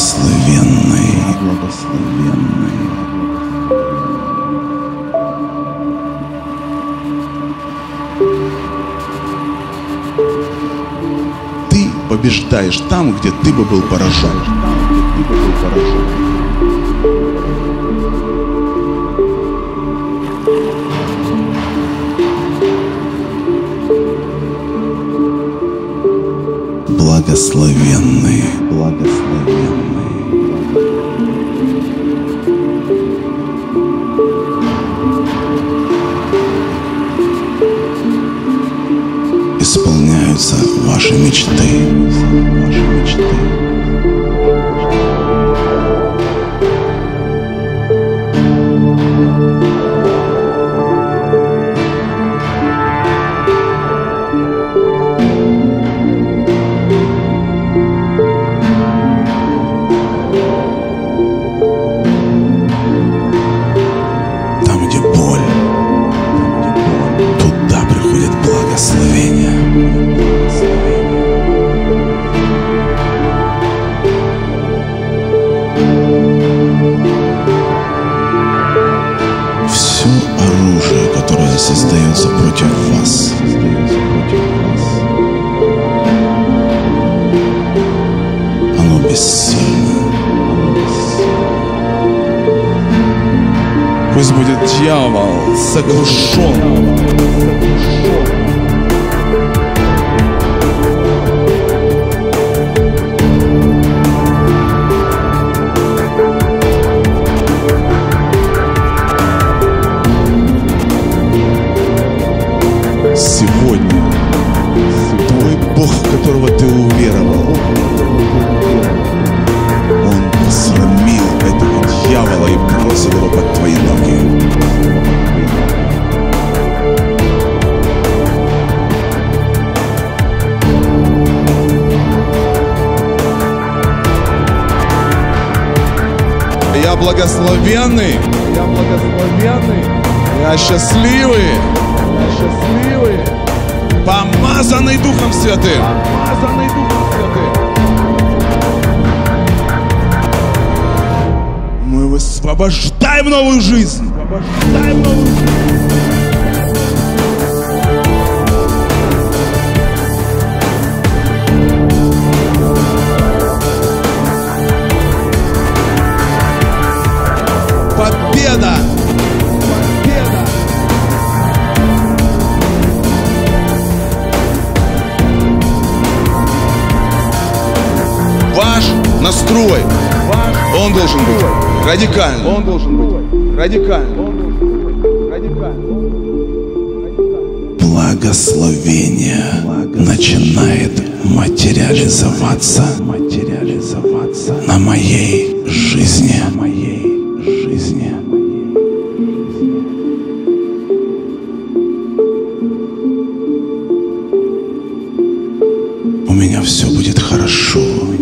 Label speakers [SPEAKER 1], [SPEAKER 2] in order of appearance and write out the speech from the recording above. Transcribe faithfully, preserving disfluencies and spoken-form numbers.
[SPEAKER 1] благословенный, благословенный. Ты побеждаешь там, где ты бы был поражен. Благословенный, благословенный. Исполняются ваши мечты, ваши мечты. Все оружие, которое создается против вас, оно бессильно. Пусть будет дьявол сокрушен. Сегодня твой Бог, в которого ты уверовал, он посрамил этого дьявола и бросил его под твои ноги. Я благословенный, я благословенный, я счастливый. Счастливый, помазанный Духом Святым, помазанный Духом Святым. Мы высвобождаем новую жизнь, высвобождаем новую жизнь. Победа! Ваш настрой, он должен быть радикальным. Он должен быть радикальным. Благословение начинает материализоваться, материализоваться на моей жизни, на моей жизни. У меня все будет хорошо.